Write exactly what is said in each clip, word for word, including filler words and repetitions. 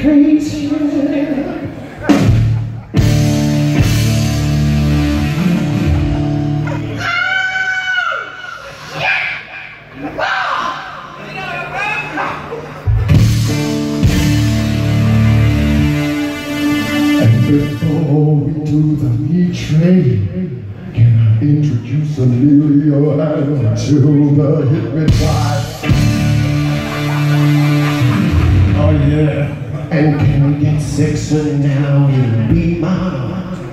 vacation. Before we do the meat train, can I introduce Emilio and Matilda hit me twice? Oh yeah. And can we get sexy now and be mine?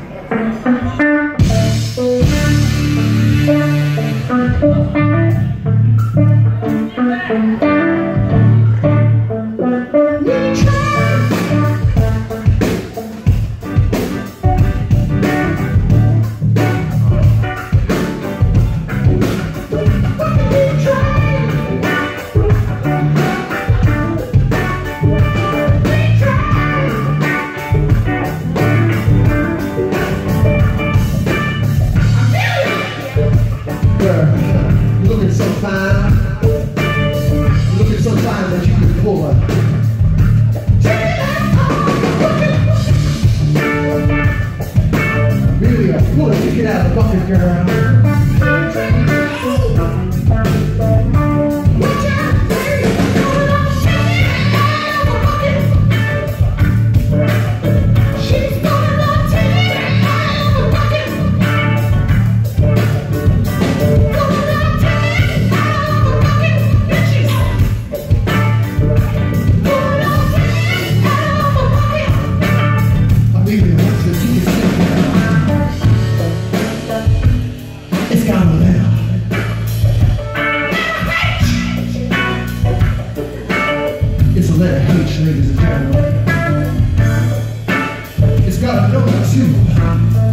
You're looking so fine. You're looking so fine that you can pull a really a pull it to get out of the bucket, girl. It's a letter H, ladies and gentlemen. It's got a number two.